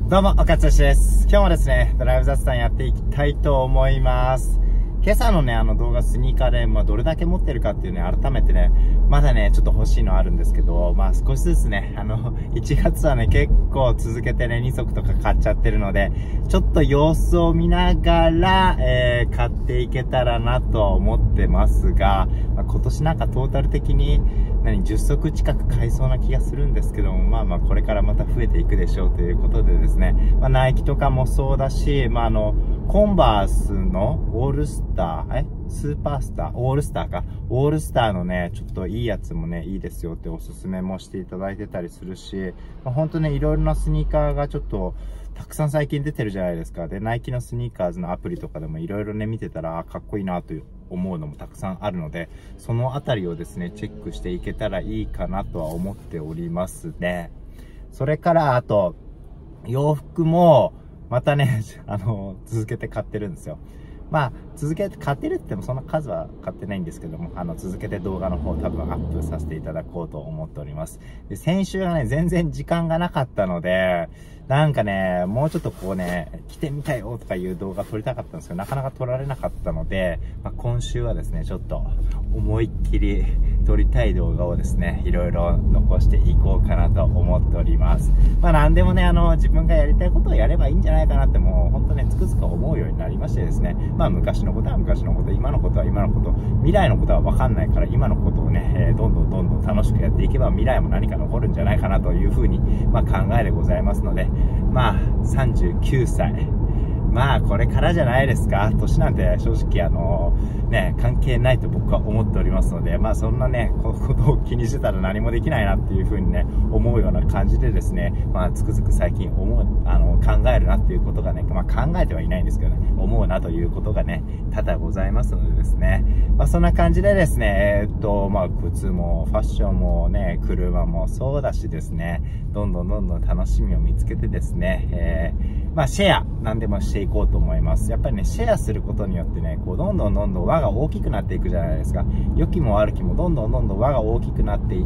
どうも、岡剛です。今日もですね、ドライブ雑談やっていきたいと思います。今朝のね、動画スニーカーで、どれだけ持ってるかっていうね、改めてね、まだね、ちょっと欲しいのあるんですけど、少しずつね、1月はね、結構続けてね、2足とか買っちゃってるので、ちょっと様子を見ながら、買っていけたらなとは思ってますが、今年なんかトータル的に、10足近く買いそうな気がするんですけども、これからまた増えていくでしょうということでですね、ナイキとかもそうだし、コンバースのオールスター、スーパースター、オールスターか。オールスターのね、ちょっといいやつもね、いいですよっておすすめもしていただいてたりするし、ほんとね、いろいろなスニーカーがちょっと、たくさん最近出てるじゃないですか。で、ナイキのスニーカーズのアプリとかでもいろいろね、見てたら、かっこいいなと思うのもたくさんあるので、そのあたりをですね、チェックしていけたらいいかなとは思っておりますね。それから、あと、洋服も、またね、続けて買ってるんですよ。続けて買ってるって言ってもそんな数は買ってないんですけども、続けて動画の方多分アップさせていただこうと思っております。で、先週はね、全然時間がなかったので、なんかね、もうちょっとこうね、着てみたよとかいう動画撮りたかったんですけど、なかなか撮られなかったので、今週はですね、ちょっと思いっきり撮りたい動画をですね、いろいろ残していこうかなと思っております。なんでもね、自分がやりたいことをやればいいんじゃないかなってもう、ほんとね、つくづく思うようになりましてですね、昔のことは昔のこと、今のことは今のこと、未来のことはわかんないから、今のことをね、どんどん楽しくやっていけば未来も何か残るんじゃないかなというふうに、考えでございますので、39歳。これからじゃないですか。年なんて正直関係ないと僕は思っておりますので、そんなね、ことを気にしてたら何もできないなっていう風にね、思うような感じでですね、つくづく最近考えるなっていうことがね、考えてはいないんですけどね、思うなということがね、多々ございますのでですね、そんな感じでですね、靴もファッションもね、車もそうだしですね、どんどん楽しみを見つけてですね、シェア、何でもしていこうと思います。やっぱりね、シェアすることによってね、どんどん輪が大きくなっていくじゃないですか。良きも悪きもどんどん輪が大きくなっていって、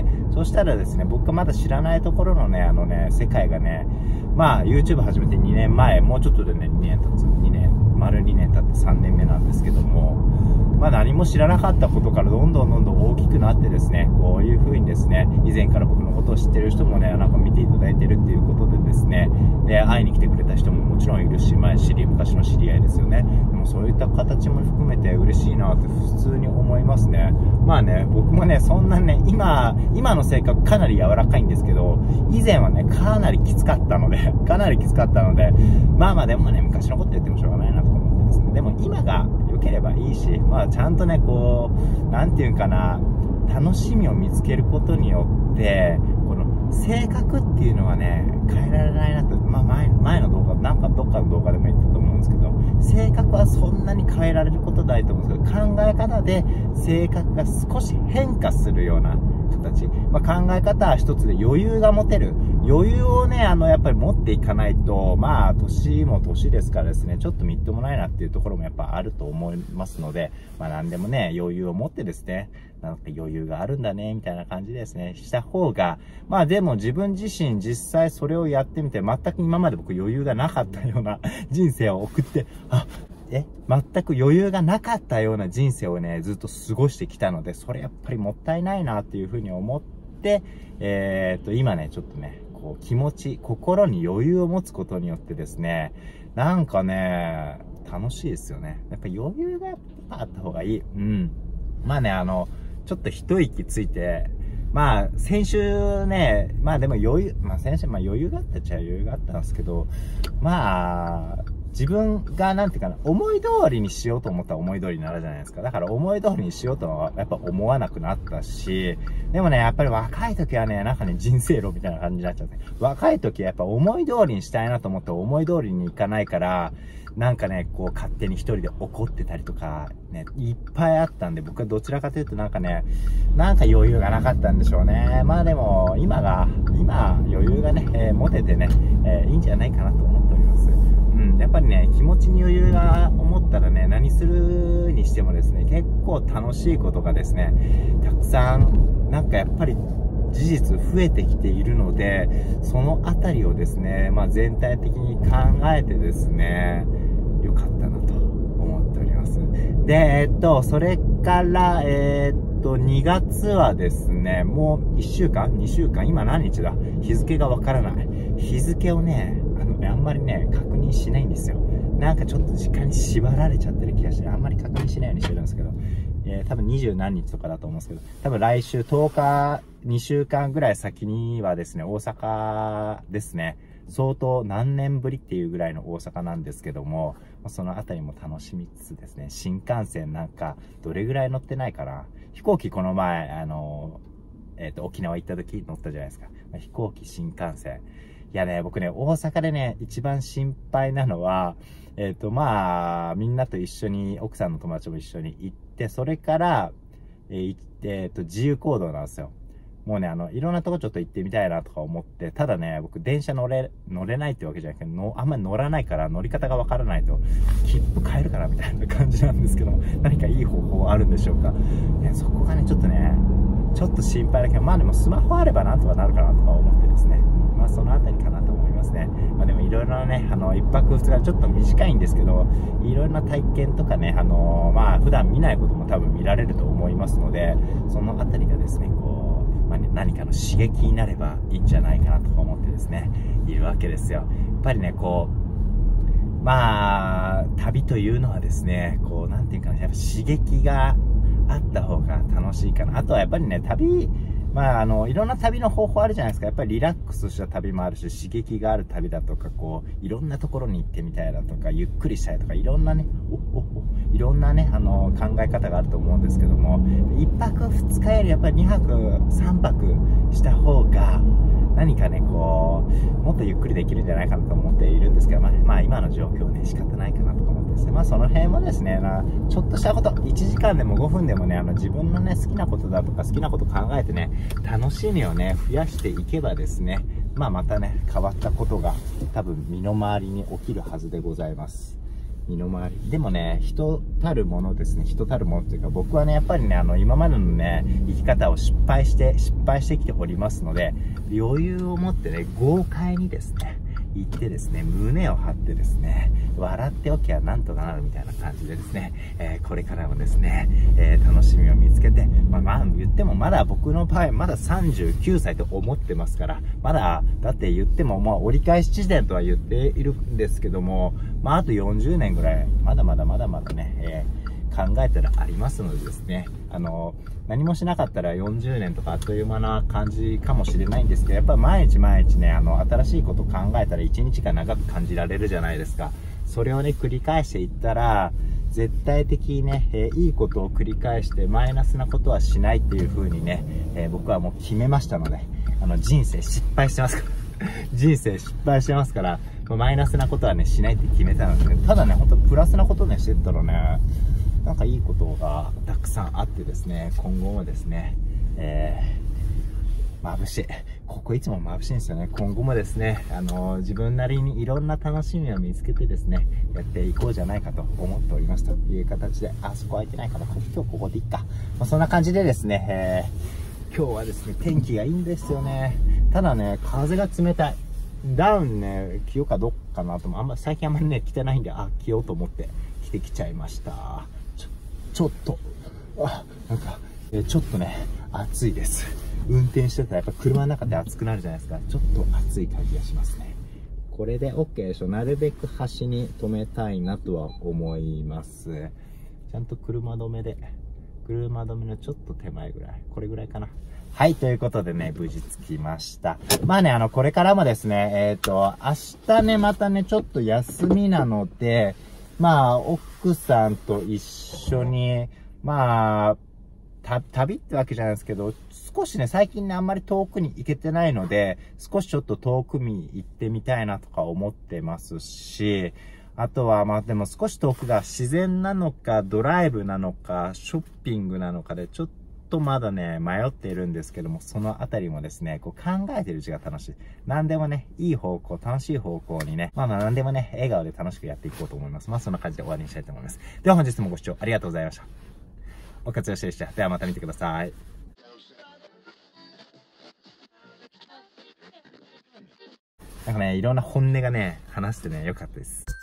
そしたらですね、僕がまだ知らないところのね、世界がね、YouTube 始めて2年前、もうちょっとでね、丸2年経って3年目なんですけども、何も知らなかったことからどんどん大きくなってですね、こういう風にですね、以前から僕のことを知ってる人もね、見ていただいてるっていうことでですね、で、会いに来てくれた人ももちろんいるし、昔の知り合いですよね。でもそういった形も含めて嬉しいなって普通に思いますね。僕もね、そんなね、今の性格かなり柔らかいんですけど、以前はね、かなりきつかったので、でもね、昔のこと言ってもしょうがないなと思ってですね、でも今が良ければいいし、ちゃんとね、なんていうかな、楽しみを見つけることによって、この性格っていうのはね、変えられないなと、前の動画、どっかの動画でも言ったと思うんですけど、性格はそんなに変えられることないと思うんですけど、考え方で性格が少し変化するような人たち、考え方は一つで余裕が持てる。余裕をね、やっぱり持っていかないと、年も年ですからですね、ちょっとみっともないなっていうところもやっぱあると思いますので、何でもね、余裕を持ってですね、余裕があるんだね、みたいな感じでですね、した方が、でも自分自身実際それをやってみて、全く今まで僕余裕がなかったような人生を送って、全く余裕がなかったような人生をね、ずっと過ごしてきたので、それやっぱりもったいないなっていうふうに思って、今ね、ちょっとね、心に余裕を持つことによってですね、楽しいですよね。やっぱ余裕がやっぱあった方がいい。ちょっと一息ついて、先週ね、でも先週余裕があったっちゃ余裕があったんですけど、自分が思い通りにしようと思ったら思い通りになるじゃないですか。だから思い通りにしようとはやっぱ思わなくなったし、でもね、やっぱり若い時はね、人生論みたいな感じになっちゃって、若い時はやっぱ思い通りにしたいなと思って思い通りにいかないから、勝手に一人で怒ってたりとか、ね、いっぱいあったんで、僕はどちらかというと余裕がなかったんでしょうね。でも、今余裕がね、持ててね、いいんじゃないかなと思っております。やっぱりね、気持ちに余裕が思ったらね、何するにしてもですね、結構楽しいことがですね、たくさん、やっぱり事実増えてきているので、そのあたりをですね、全体的に考えてですね、良かったなと思っております。で、それから、2月はですね、もう1週間 ?2 週間今何日だ？日付がわからない。日付をね、あんまりね、確認しないんですよ。なんかちょっと時間に縛られちゃってる気がして、あんまり確認しないようにしてるんですけど、多分20何日とかだと思うんですけど、多分来週10日、2週間ぐらい先にはですね、大阪ですね。相当何年ぶりっていうぐらいの大阪なんですけども、そのあたりも楽しみつつですね、新幹線なんかどれぐらい乗ってないかな。飛行機この前、沖縄行った時乗ったじゃないですか。飛行機、新幹線。いやね、僕ね、大阪でね、一番心配なのは、みんなと一緒に、奥さんの友達も一緒に行って、それから、自由行動なんですよ。もうね、いろんなとこちょっと行ってみたいなとか思って、ただね、僕電車乗れないってわけじゃなくて、あんまり乗らないから乗り方がわからないと、切符買えるかなみたいな感じなんですけども、何かいい方法あるんでしょうか。そこがね、ちょっとね、ちょっと心配だけど、でもスマホあればなんとかなるかなとか思ってですね。そのあたりかなと思いますね。でもいろいろなね、一泊二日ちょっと短いんですけど、いろいろな体験とかね、普段見ないことも多分見られると思いますので、そのあたりがですね、何かの刺激になればいいんじゃないかなと思ってですね、いるわけですよ。やっぱりね、旅というのはですね、なんていうかな、やっぱ刺激があった方が楽しいかな。あとはやっぱりね、旅、いろんな旅の方法あるじゃないですか。やっぱりリラックスした旅もあるし、刺激がある旅だとか、いろんなところに行ってみたいだとか、ゆっくりしたいとか、いろんなね、いろんなね、考え方があると思うんですけども、1泊2日よりやっぱり2泊3泊した方が、何かね、もっとゆっくりできるんじゃないかなと思っているんですけど、今の状況ね、仕方ないかなとか思ってですね、その辺もですね、ちょっとしたこと、1時間でも5分でもね、自分のね、好きなことだとか好きなこと考えてね、楽しみをね、増やしていけばですね、またね、変わったことが多分身の回りに起きるはずでございます。身の回り。でもね、人たるものですね。人たるものというか、僕はね、やっぱりね、今までのね、生き方を失敗してきておりますので、余裕を持ってね、豪快にですね、行ってですね、胸を張ってですね、笑っておきゃなんとかなるみたいな感じでですね、これからもですね、楽しみを見つけて、言ってもまだ僕の場合、まだ39歳と思ってますから、まだ、だって言っても、折り返し地点とは言っているんですけども、あと40年ぐらい、まだまだね、考えたらありますのでですね、何もしなかったら40年とかあっという間な感じかもしれないんですけど、やっぱ毎日ね、新しいことを考えたら1日が長く感じられるじゃないですか。それをね、繰り返していったら、絶対的にね、いいことを繰り返してマイナスなことはしないっていう風にね、僕はもう決めましたので、人生失敗してますから人生失敗してますから、マイナスなことはね、しないって決めたので、ただね、本当プラスなことね、してったらね、なんかいいことがたくさんあってですね、今後もですね、眩しい。ここいつも眩しいんですよね。今後もですね、自分なりにいろんな楽しみを見つけてですね、やっていこうじゃないかと思っておりますという形で、そこ空いてないから、今日ここでいっか。そんな感じでですね、今日はですね、天気がいいんですよね。ただね、風が冷たい。ダウンね、着ようかどうかなとも、最近あんまりね、着てないんで、着ようと思って着てきちゃいました。ちょっと、ちょっとね、暑いです。運転してたらやっぱ車の中で暑くなるじゃないですか。ちょっと暑い感じがしますね。これで OK でしょ。なるべく端に止めたいなとは思います。ちゃんと車止めのちょっと手前ぐらい。これぐらいかな。はい、ということでね、無事着きました。これからもですね、明日ね、またね、ちょっと休みなので、奥さんと一緒に、旅ってわけじゃないですけど、少しね、最近ね、あんまり遠くに行けてないので、少しちょっと遠くに行ってみたいなとか思ってますし、あとは、でも少し遠くが自然なのか、ドライブなのか、ショッピングなのかで、ちょっとまだね、迷っているんですけども、そのあたりもですね、考えてるうちが楽しい。何でもね、いい方向、楽しい方向にね、何でもね、笑顔で楽しくやっていこうと思います。そんな感じで終わりにしたいと思います。では本日もご視聴ありがとうございました。お活用してでした。ではまた見てください。 なんかね、いろんな本音がね、話してね、よかったです。